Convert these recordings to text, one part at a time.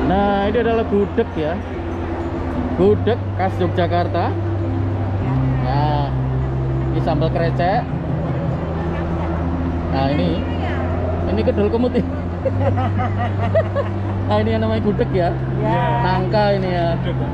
Nah, ini adalah gudeg ya. Gudeg khas Yogyakarta. Nah, ini sambal krecek. Nah, ini kedel kemut nih. Nah, ini yang namanya gudeg ya. Nangka ini ya.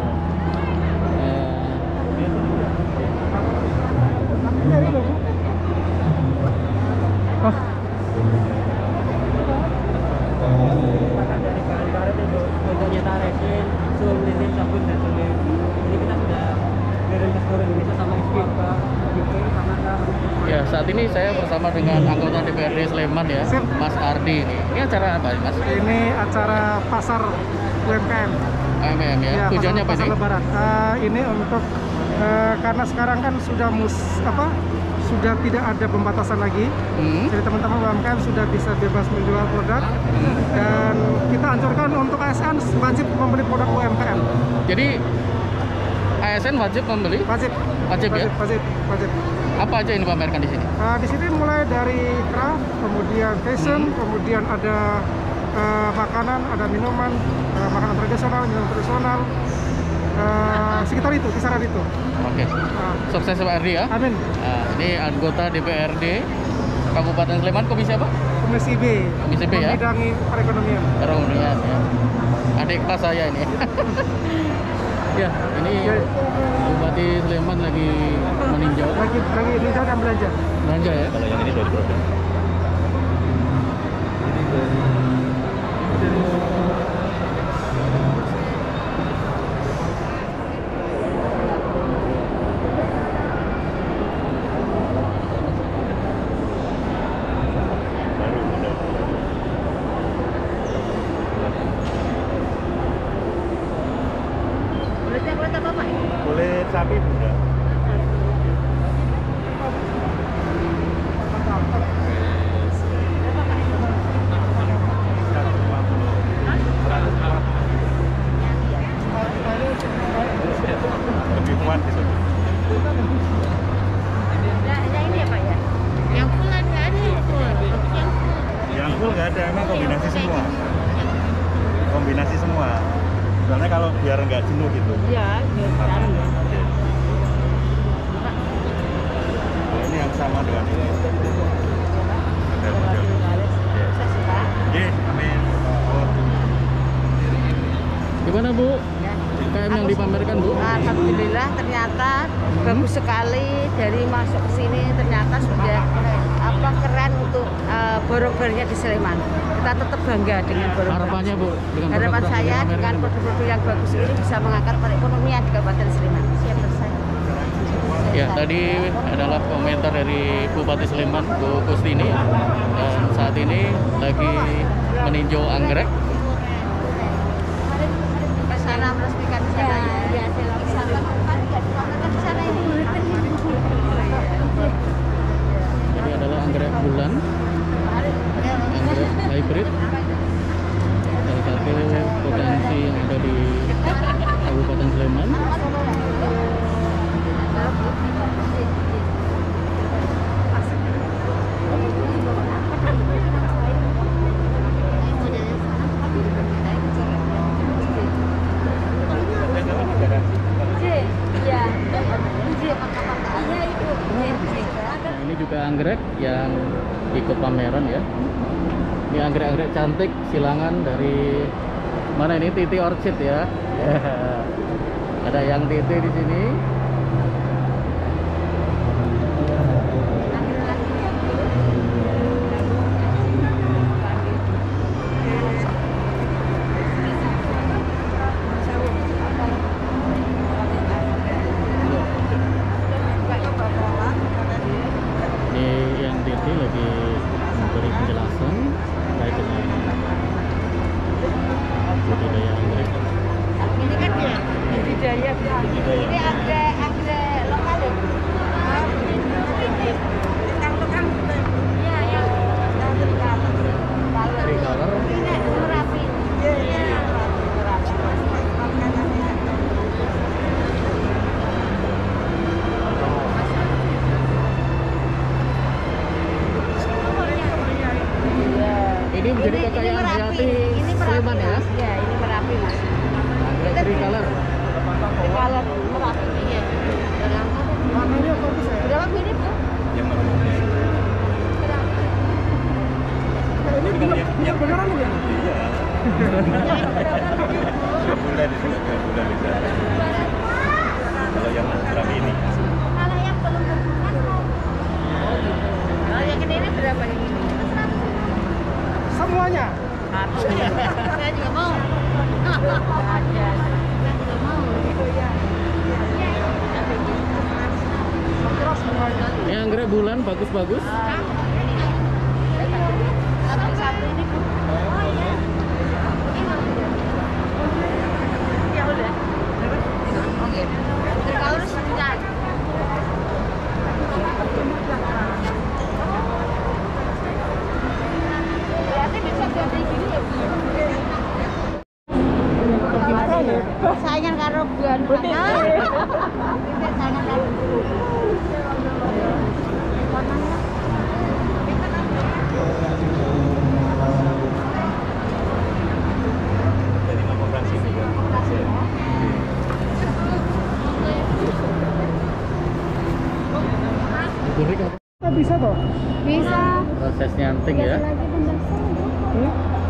Untuk nyetar resin, suruh beli sabun dan sulit. Jadi kita sudah merintis seluruh Indonesia sama ekspor ke UK sama ke Ya, saat ini saya bersama dengan anggota DPRD Sleman ya, Mas Ardi ini. Ini acara apa, Mas? Ini acara pasar UMKM. AMM ya. Ya, Tujuannya apa pasar sih? Lebaran. Ini untuk karena sekarang kan sudah tidak ada pembatasan lagi. Jadi teman-teman UMKM sudah bisa bebas menjual produk. Dan kita anjurkan untuk ASN wajib membeli produk UMKM. Jadi ASN wajib membeli? Wajib. Wajib ya? Wajib. Apa aja yang dipamerkan di sini? Di sini mulai dari craft, kemudian fashion, kemudian ada makanan, ada minuman, makanan tradisional, minuman tradisional, sekitar itu, kisaran itu. Oke. Sukses Pak Ardi ya. Amin. Nah, ini anggota DPRD Kabupaten Sleman, komisi apa? Komisi B. Komisi B ya. Membidangi perekonomian. Perekonomian ya. Adik kelas saya ini. Ya, ini Bupati Sleman lagi meninjau. Lagi ninjau dan belanja. Belanja ya. Kalau yang ini dari produk. Kulit sapi bunda. Lebih kuat gitu. Ini apa ya? Yang full nggak ada ya? Yang full nggak ada, emang kombinasi semua. Kombinasi semua. Soalnya kalau biar nggak jenuh gitu. Iya, biar ya. Nah, ini yang sama dengan ini. Ada model. Oke, amin. Oh. Gimana Bu? UMKM yang dipamerkan Bu? Alhamdulillah ternyata bagus sekali. Dari masuk ke sini ternyata sudah keren untuk borong-borongnya di Sleman. Kita tetap bangga dengan borong-borong. Harapannya Bu? Dengan Harapan produk-produk saya yang dengan dipamerkan, Bu? produk-produk yang bagus ini bisa mengangkat perekonomian di Kabupaten Sleman. Siap bersaing. Ya, tadi adalah komentar dari Bupati Sleman, Bu Kustini. Dan saat ini lagi meninjau anggrek. Ke sana meresmikan di sana ya. Iya, di sana ini. Ini adalah anggrek bulan, anggrek hybrid, salah satu potensi yang ada di Kabupaten Sleman. Nah, ini juga anggrek yang ikut pameran ya. Ini anggrek-anggrek cantik silangan dari mana ini? Titi Orchid ya. Ada yang Titi di sini. Ini yang Titi lagi memberi penjelasan terkait dengan budidaya anggrek. Ini kan ya budidaya. Ini anggrek lokal ya. Iya, yang Tricolor. ini Merapi. Iya. Ini menjadi kekayaan hayati Sleman ya. Iya, ini Merapi kombinasi. Anggrek tricolor. Kalau merah iya. Warnanya bagus ya. Berapa mirip tuh? Yang mana? Ini beneran ini ya? Iya. 3 bulan di sini, 3 bulan di sana. Kalau yang gram ini. Kalau yang belum terbuka kalau yang ini berapa ini? Semuanya. Saya juga mau. Ada. Saya juga mau. Terus semuanya. Ini anggrek bulan bagus-bagus. Satu ini Bu. Oh iya. Ya udah. Oke. Kalau harus enggak. Berarti bisa ganti gini ya Bu. Saingan karo bulan mana? Saingan karo warnanya. Jadi mau operasi ini kan. Burik apa? Kita bisa toh? Bisa. Proses nyanting ya. Hmm?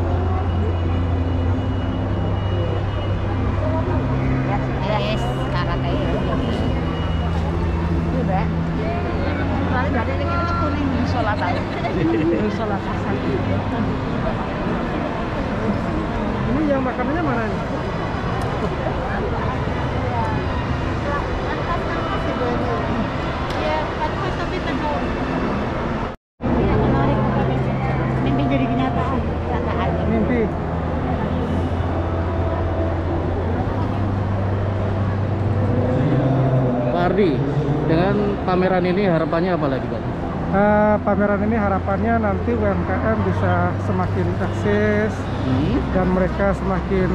Yes, kakak kayak gini. Udah. Soalnya dari ini kita kuning sholat aja. Sholat asal. Ini yang makanannya mana nih? Iya, tapi tegur. Iya, menarik. Mimpi jadi kenyataan. Kenyataan. Mimpi. Pak Ardi, dengan pameran ini harapannya apa lagi Pak? Pameran ini harapannya nanti UMKM bisa semakin eksis dan mereka semakin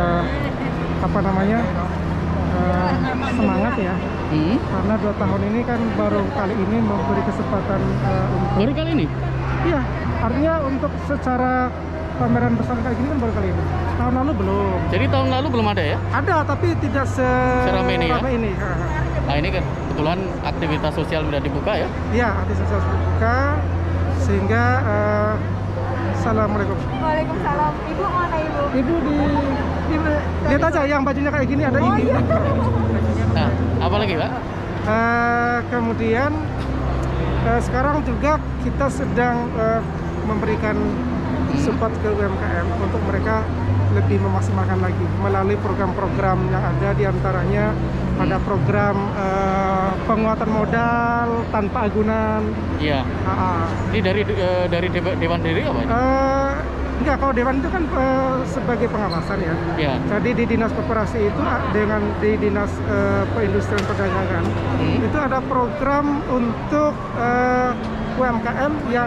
semangat ya. Karena 2 tahun ini kan baru kali ini memberi kesempatan untuk Baru kali ini? iya, artinya untuk secara pameran besar kayak gini kan baru kali ini. Tahun lalu belum. Jadi tahun lalu belum ada ya? Ada tapi tidak Seramai ini ya? seramai ini. Nah ini kan kebetulan aktivitas sosial sudah dibuka ya? Iya, aktivitas sosial terbuka sehingga assalamualaikum. Waalaikumsalam. Ibu mana Ibu? Ibu di lihat aja yang bajunya kayak gini ada ini. Nah, apa lagi Pak? Kemudian sekarang juga kita sedang memberikan support ke UMKM untuk mereka lebih memaksimalkan lagi melalui program-program yang ada, diantaranya ada program penguatan modal tanpa agunan. Iya. Ini dari Dewan Diri apa ini? Enggak, kalau Dewan itu kan sebagai pengawasan ya. Iya. Jadi di Dinas Koperasi itu dengan di Dinas Perindustrian Perdagangan itu ada program untuk UMKM yang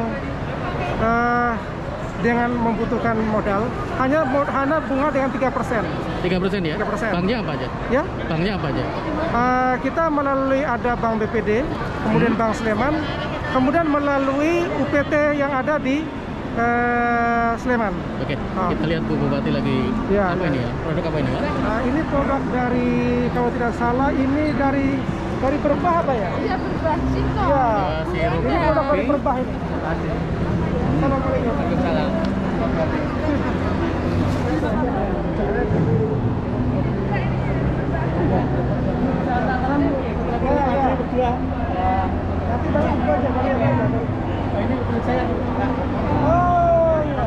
dengan membutuhkan modal hanya bunga dengan 3%. 3% ya? 3%. Banknya apa aja? Ya, Banknya apa aja? kita melalui ada Bank BPD, kemudian Bank Sleman, kemudian melalui UPT yang ada di Sleman. Oke, kita lihat Bu Bupati lagi Ya, apa ya. ini ya? Produk apa ini Pak? Ini produk dari, kalau tidak salah ini dari Berbah apa ya? Iya, berubah singkong. Iya. Sirup Ini produk dari kopi. Berbah ini. Assalamualaikum. Waalaikumsalam. Nanti banyak aja kalian. Ini untuk saya. Oh iya.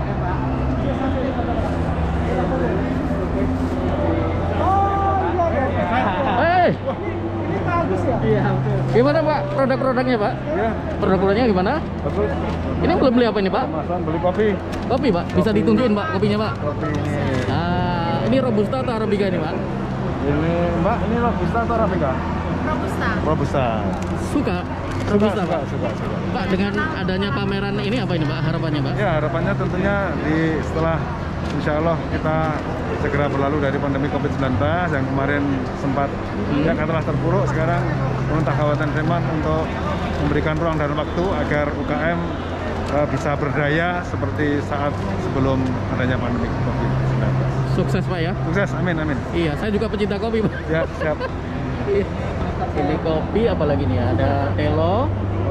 Oh iya. Ini bagus ya? Iya, betul. Gimana Pak produk-produknya Pak? Iya, Produk-produknya gimana? bagus. Ini belum beli apa ini Pak? Masan beli kopi. Kopi Pak? Bisa ditunjukin Pak kopinya Pak? Kopi ini. Nah, ini Robusta atau Arabica ini Pak? Ini Mbak, ini Robusta atau Arabica? Robusta. Robusta. Suka? Robusta Pak? Suka. Pak, dengan adanya pameran ini apa ini Pak harapannya Pak? Ya, harapannya tentunya setelah insya Allah kita segera berlalu dari pandemi COVID-19 yang kemarin sempat yang telah terpuruk, sekarang pemerintah Kabupaten Sleman untuk memberikan ruang dan waktu agar UKM bisa berdaya seperti saat sebelum adanya pandemi COVID-19. Sukses Pak ya. Sukses, amin amin. Iya, saya juga pecinta kopi Pak. Ya, siap. Ini kopi apalagi nih ya? Ada telo.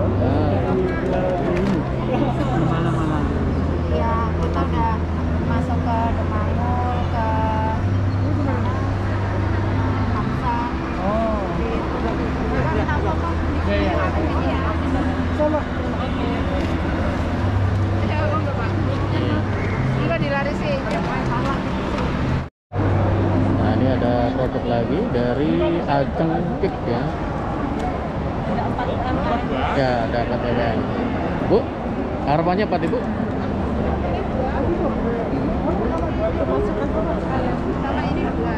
Malam-malam. Ya, kita udah masuk ke Demangul, ke Hamsa. Oh. Ya, ya. Enggak dilarisin. Nah, ini ada produk lagi dari Ajeng Cake ya. Ya, ada 4 ml. Bu, harapannya apa Ibu? Sama ini dua.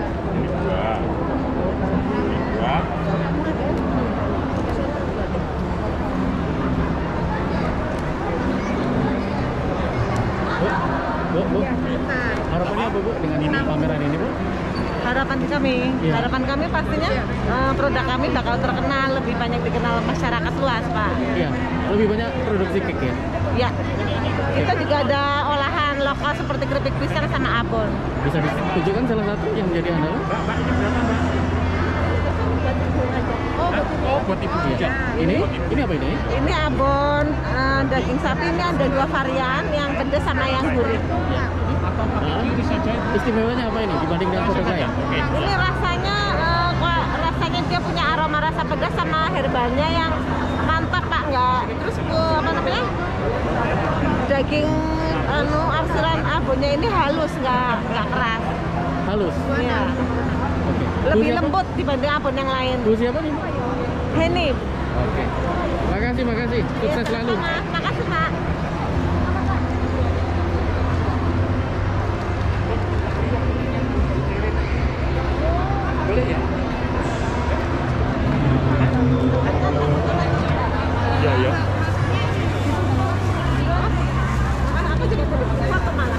Bu. Harapannya apa Bu dengan ini pameran ini Bu? Harapan kami, Iya. harapan kami pastinya produk kami bakal terkenal, lebih banyak dikenal masyarakat luas, Pak. Iya, lebih banyak produksi cake ya. Ya, kita juga ada olahan lokal seperti keripik pisang sama abon. Bisa ditunjukkan salah satu yang menjadi andalan? Oh, Buat Ibu ya. Ini apa ini? ini abon daging sapi, ini ada 2 varian, yang pedas sama yang gurih. Nah, istimewanya apa ini dibanding dengan produk lain? Ini rasanya rasanya dia punya aroma rasa pedas sama herbalnya yang mantap Pak, nggak terus apa namanya, daging arsiran abonnya ini halus, nggak keras. Halus. Iya. Oke. Lebih Bu, siapa? lembut dibanding abon yang lain. Bu siapa nih? Henny. Oke. Makasih. Sukses selalu. Makasih Pak. Boleh ya? Ya. Aku juga foto malah.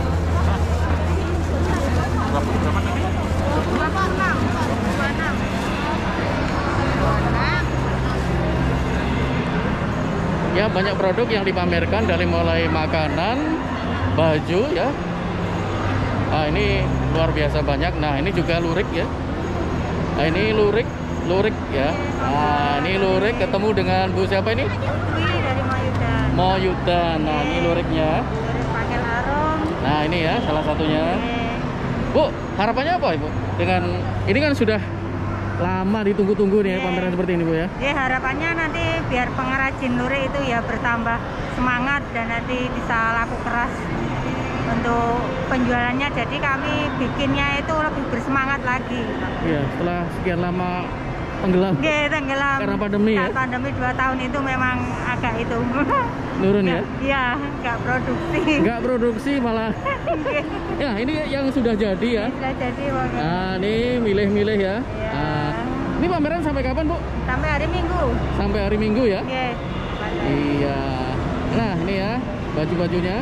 Ya, banyak produk yang dipamerkan dari mulai makanan, baju ya. Nah, ini luar biasa banyak. Nah, ini juga lurik ya. Nah, ini lurik ya. Nah, ini lurik ketemu dengan Bu siapa ini? Dari Mayudan. Moyudan. Nah, ini luriknya. Pakai larung. Nah, ini ya salah satunya. Bu, harapannya apa Ibu? Dengan ini kan sudah lama ditunggu-tunggu nih ya, pameran seperti ini Bu ya. Ya, harapannya nanti biar pengrajin lurik itu ya bertambah semangat dan nanti bisa laku keras untuk penjualannya. Jadi kami bikinnya itu lebih bersemangat lagi. Iya, setelah sekian lama tenggelam Oke, tenggelam. karena pandemi ya. Saat pandemi 2 tahun itu memang agak itu. Nurun ya. Iya, nggak produksi. Nggak produksi malah. Ya, ini yang sudah jadi ya. Sudah jadi pokoknya. Nah, ini milih-milih ya. Iya. Nah, ini pameran sampai kapan Bu? Sampai hari Minggu. Sampai hari Minggu ya. Oke. Iya. Nah, ini ya baju-bajunya.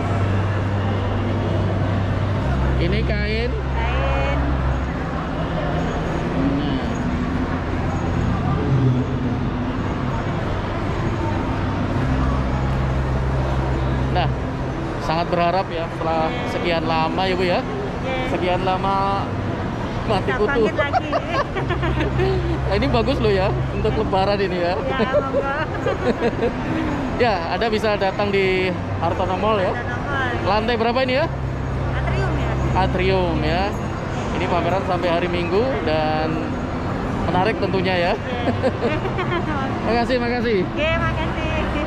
Ini kain. Kain. Nah. Nah, sangat berharap ya setelah sekian lama ya Bu ya. Sekian lama mati Kita kutu. bangkit lagi. Nah, ini bagus loh ya untuk lebaran ini ya. Ya, monggo. Ya, Anda bisa datang di Hartono Mall ya. Ada nomor. Lantai berapa ini ya? Atrium ya. Atrium ya. Ini pameran sampai hari Minggu dan menarik tentunya ya. Makasih. Oke, makasih.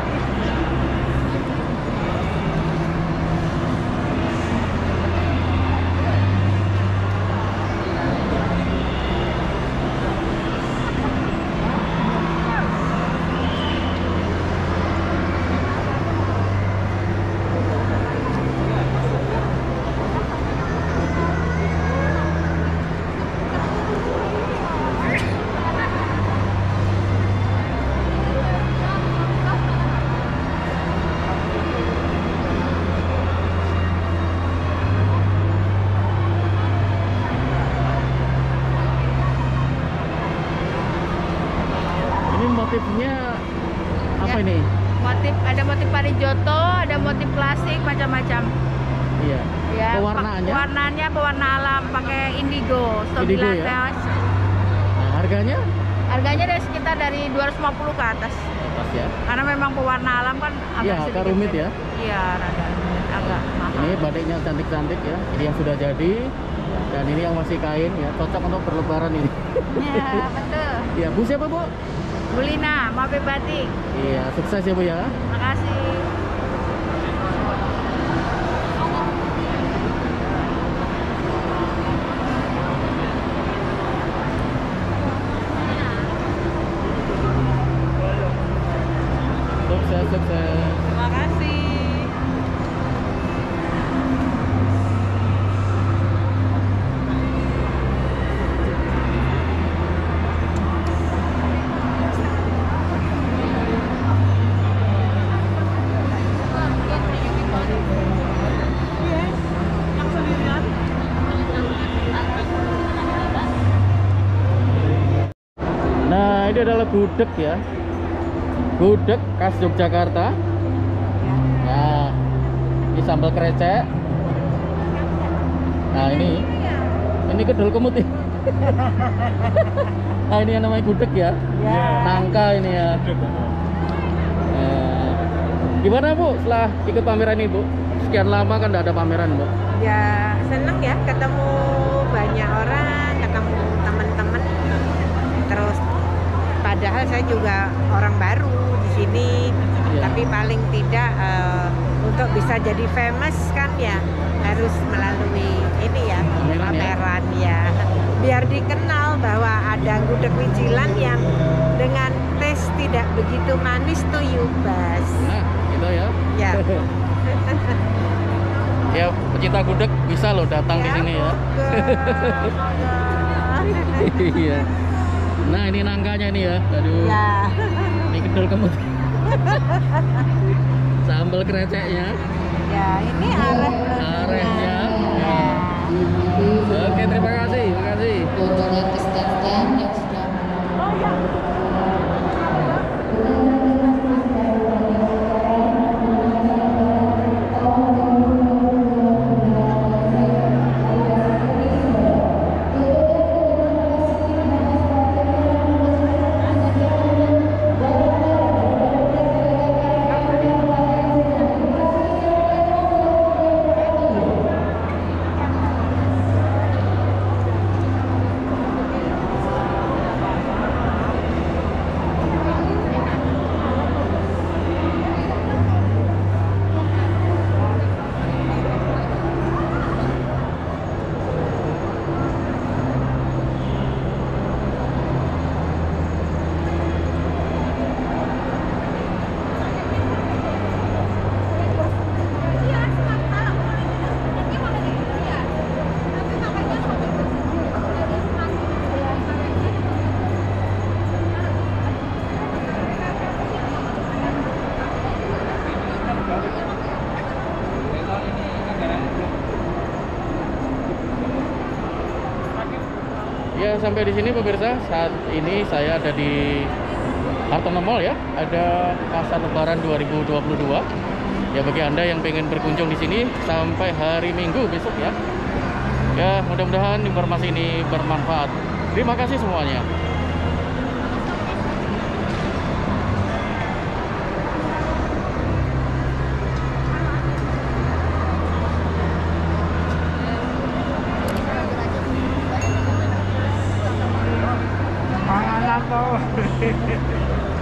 Ini motifnya apa Ya. ini? Ada motif parijoto, ada motif klasik, macam-macam. Iya. Ya, Pewarnaannya? warnanya pewarna alam pakai indigo, Indigo ya? Stobilates. Nah, harganya? Harganya dari sekitar dari 250 ke atas. Pas ya. Karena memang pewarna alam kan Iya, agak agak sedikit rumit beda. ya. Iya, rada agak mahal. Ini batiknya cantik-cantik ya. Ini yang sudah jadi dan ini yang masih kain ya. Cocok untuk berlebaran ini. Iya, betul. Ya, Bu siapa, Bu? Bulina, Mabe Batik. Iya, sukses ya, Bu ya. Makasih. Sukses, sukses. Terima kasih. Nah, ini adalah gudeg ya. Gudeg khas Yogyakarta. Nah, ini sambal krecek. Nah, ini kedel kemut nih. Nah, ini yang namanya gudeg ya. Nangka ini ya. Nah, gimana Bu setelah ikut pameran ini Bu? Sekian lama kan nggak ada pameran Bu. Ya seneng ya ketemu banyak orang, ketemu teman-teman. Terus padahal saya juga orang baru di sini, Iya. tapi paling tidak untuk bisa jadi famous kan ya harus melalui ini ya Pameran ya? pameran ya. Biar dikenal bahwa ada gudeg Wijilan yang dengan tes tidak begitu manis tuh Yubas. Nah, gitu ya. Ya. Ya, pecinta gudeg bisa loh datang di sini ya. Iya. Nah, ini nangkanya nih ya. Aduh. Ya. Ini kedel kemut. Sambal kreceknya. Ya, ini Arehnya. Ya. Oke, terima kasih. Terima kasih. Fotonya Kristian yang sudah Ya, sampai di sini pemirsa. Saat ini saya ada di Hartono Mall ya. Ada Pasar Lebaran 2022. Ya, bagi Anda yang pengen berkunjung di sini sampai hari Minggu besok ya. Ya, mudah-mudahan informasi ini bermanfaat. Terima kasih semuanya. Pangalan to.